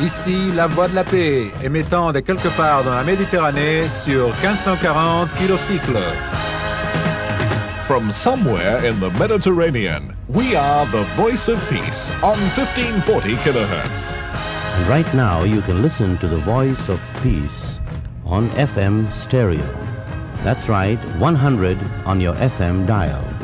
Ici, la Voix de la Paix, émettant de quelque part dans la Méditerranée sur 1540 kilocycles. From somewhere in the Mediterranean, we are the Voice of Peace on 1540 kilohertz. And right now you can listen to the Voice of Peace on FM stereo. That's right, 100 on your FM dial.